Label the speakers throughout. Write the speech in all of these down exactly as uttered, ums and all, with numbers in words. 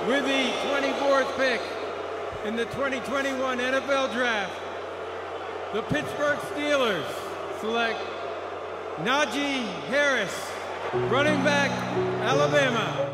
Speaker 1: With the twenty-fourth pick in the twenty twenty-one N F L Draft, the Pittsburgh Steelers select Najee Harris, running back, Alabama.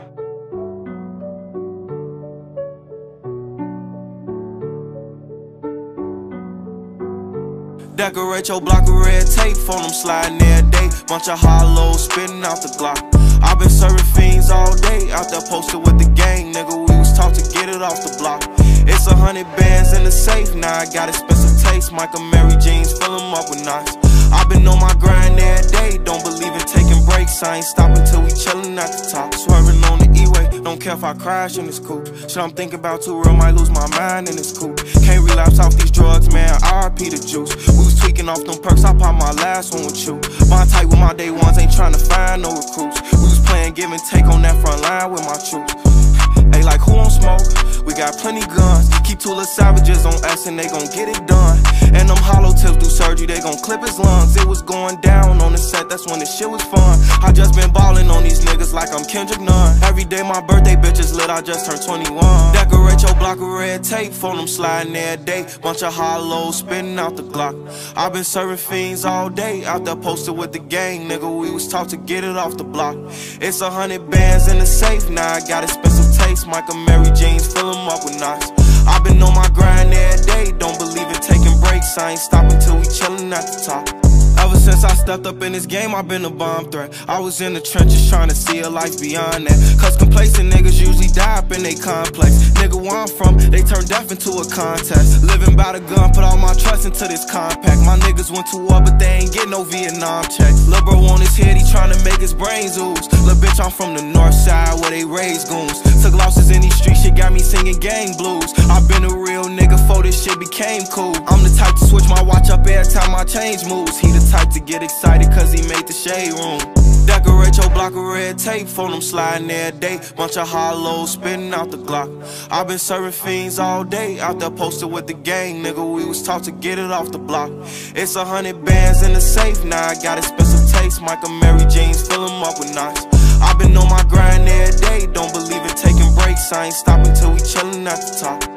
Speaker 2: Decorate your block with red tape, phone them sliding every day. Bunch of hollows spitting out the Glock. I've been serving fiends all day, out there posted with the gang, nigga. We was taught to get it off the block. It's a hundred bands in the safe, now I got expensive taste. Michael Mary jeans, fill them up with knots. I've been on my grind every day, don't believe in taking breaks. I ain't stopping till we chillin' at the top. Swerving on the E-way, don't care if I crash in this coupe. Shit I'm thinking about too real, might lose my mind in this coupe. Can't relapse off these drugs, man, R I P the juice. We was tweaking off them perks, I popped my last one with you. Bond tight with my day ones, ain't trying to find no recruits. We was playing give and take on that front line with my troops. They like, who on smoke? We got plenty guns. Keep two little savages on us and they gon' get it done. And them hollow tips do surgery, they gon' clip his lungs. It was going down on the set, that's when the shit was fun. I just been ballin' on these niggas like I'm Kendrick Nunn. Every day my birthday bitch is lit, I just turned twenty-one. Decorate your block with red tape, phone them sliding every day. Bunch of hollows spitting out the Glock. I've been serving fiends all day, out there posted with the gang, nigga. We was taught to get it off the block. It's a hundred bands in the safe, now I got expensive taste. Michael Mary jeans, fill them up with knots. I've been on my grind every day, don't believe in taking breaks. I ain't stopping till we chillin' at the top. Ever since I stepped up in this game, I've been a bomb threat. I was in the trenches trying to see a life beyond that. Cause complacent niggas usually die up in they complex. Nigga, where I'm from, they turn death into a contest. Living by the gun, put all my trust into this compact. My niggas went to war, but they ain't get no Vietnam checks. Lil' bro on his head, he tryna make his brains ooze. Lil' bitch, I'm from the north side where they raise goons. Took losses in these streets, shit got me singing gang blues. I've been a real nigga before this shit became cool. I'm the type to switch my watch up every time my change moves. He the type to get excited cause he made the shade room. Decorate your block with red tape, phone them sliding every day. Bunch of hollows spitting out the Glock. I've been serving fiends all day, out there posted with the gang, nigga. We was taught to get it off the block. It's a hundred bands in the safe, now I got expensive taste. Michael Mary jeans, fill them up with knots. I've been on my grind every day, don't believe in taking breaks. I ain't stopping till we chillin' at the top.